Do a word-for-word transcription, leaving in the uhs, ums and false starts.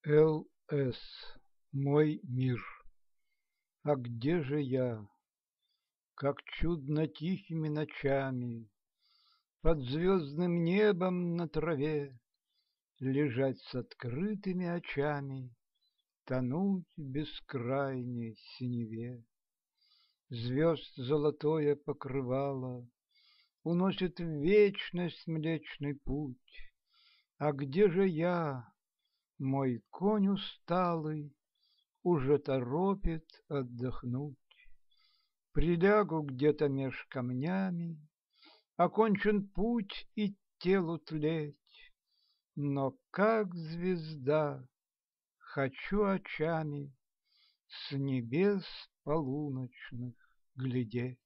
Л. С. Мой мир. А где же я? Как чудно тихими ночами Под звездным небом на траве Лежать с открытыми очами, Тонуть в бескрайней синеве. Звезд золотое покрывало Уносит в вечность Млечный Путь. А где же я? Мой конь усталый Уже торопит отдохнуть. Прилягу где-то меж камнями, Окончен путь и телу тлеть, Но как звезда хочу очами С небес полуночных глядеть.